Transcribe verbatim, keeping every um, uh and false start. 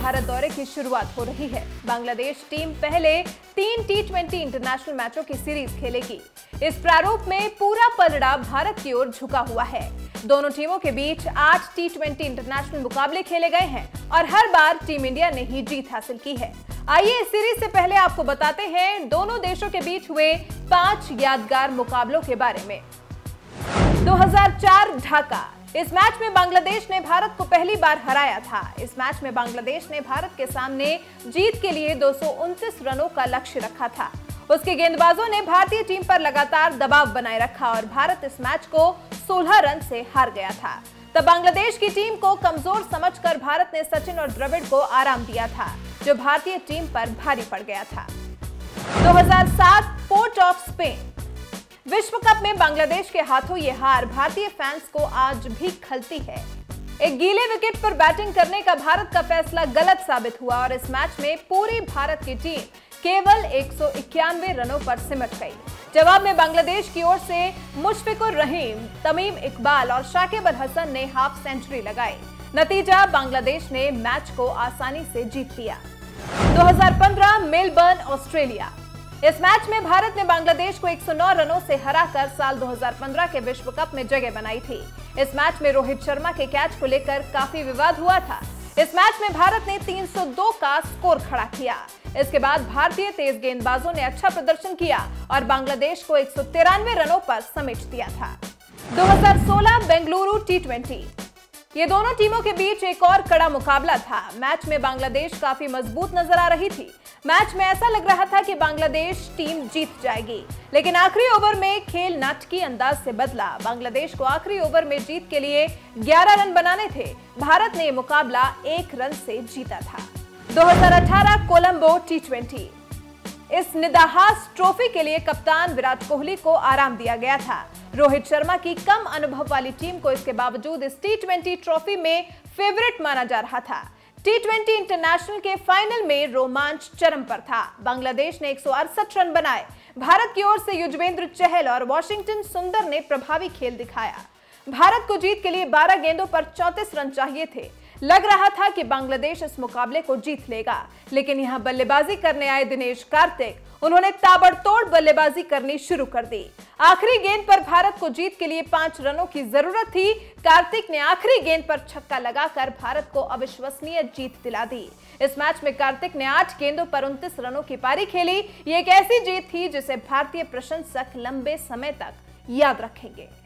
भारत दौरे की शुरुआत हो रही है। बांग्लादेश टीम पहले तीन टी ट्वेंटी इंटरनेशनल मैचों की सीरीज खेलेगी। इस प्रारूप में पूरा पलड़ा भारत की ओर झुका हुआ है। दोनों टीमों के बीच आठ टी ट्वेंटी इंटरनेशनल मुकाबले खेले गए हैं और हर बार टीम इंडिया ने ही जीत हासिल की है। आइए इस सीरीज से पहले आपको बताते हैं दोनों देशों के बीच हुए पांच यादगार मुकाबलों के बारे में। दो हज़ार चार ढाका। इस मैच में बांग्लादेश ने भारत को पहली बार हराया था। इस मैच में बांग्लादेश ने भारत के सामने जीत के लिए दो सौ उनतीस रनों का लक्ष्य रखा था। उसके गेंदबाजों ने भारतीय टीम पर लगातार दबाव बनाए रखा और भारत इस मैच को सोलह रन से हार गया था। तब बांग्लादेश की टीम को कमजोर समझकर भारत ने सचिन और द्रविड़ को आराम दिया था, जो भारतीय टीम पर भारी पड़ गया था। दो हज़ार सात पोर्ट ऑफ स्पेन। विश्व कप में बांग्लादेश के हाथों ये हार भारतीय फैंस को आज भी खलती है। एक गीले विकेट पर बैटिंग करने का भारत का फैसला गलत साबित हुआ और इस मैच में पूरी भारत की टीम केवल एक सौ इक्यानवे रनों पर सिमट गई। जवाब में बांग्लादेश की ओर से मुशफिकुर रहीम, तमीम इकबाल और शाकिब अल हसन ने हाफ सेंचुरी लगाई। नतीजा, बांग्लादेश ने मैच को आसानी से जीत लिया। दो हज़ार पंद्रह मेलबर्न, ऑस्ट्रेलिया। इस मैच में भारत ने बांग्लादेश को एक सौ नौ रनों से हराकर साल दो हज़ार पंद्रह के विश्व कप में जगह बनाई थी। इस मैच में रोहित शर्मा के कैच को लेकर काफी विवाद हुआ था। इस मैच में भारत ने तीन सौ दो का स्कोर खड़ा किया। इसके बाद भारतीय तेज गेंदबाजों ने अच्छा प्रदर्शन किया और बांग्लादेश को एक सौ तिरानवे रनों पर समेट दिया था। दो हज़ार सोलह बेंगलुरु टी ट्वेंटी। ये दोनों टीमों के बीच एक और कड़ा मुकाबला था। मैच में बांग्लादेश काफी मजबूत नजर आ रही थी। मैच में ऐसा लग रहा था कि बांग्लादेश टीम जीत जाएगी, लेकिन आखिरी ओवर में खेल नाटकीय अंदाज से बदला। बांग्लादेश को आखिरी ओवर में जीत के लिए ग्यारह रन बनाने थे। भारत ने यह मुकाबला एक रन से जीता था। दो हज़ार अठारह कोलंबो टी ट्वेंटी। इस निदाहास ट्रॉफी के लिए कप्तान विराट कोहली को आराम दिया गया था। रोहित शर्मा की कम अनुभव वाली टीम को इसके बावजूद इस टी ट्वेंटी ट्रॉफी में फेवरेट माना जा रहा था। टी ट्वेंटी इंटरनेशनल के फाइनल में रोमांच चरम पर था। बांग्लादेश ने एक सौ अड़सठ रन बनाए। भारत की ओर से युजवेंद्र चहल और वॉशिंगटन सुंदर ने प्रभावी खेल दिखाया। भारत को जीत के लिए बारह गेंदों पर चौंतीस रन चाहिए थे। लग रहा था कि बांग्लादेश इस मुकाबले को जीत लेगा, लेकिन यहां बल्लेबाजी करने आए दिनेश कार्तिक, उन्होंने ताबड़तोड़ बल्लेबाजी करनी शुरू कर दी। आखिरी गेंद पर भारत को जीत के लिए पांच रनों की जरूरत थी। कार्तिक ने आखिरी गेंद पर छक्का लगाकर भारत को अविश्वसनीय जीत दिला दी। इस मैच में कार्तिक ने आठ गेंदों पर उनतीस रनों की पारी खेली। ये एक ऐसी जीत थी जिसे भारतीय प्रशंसक लंबे समय तक याद रखेंगे।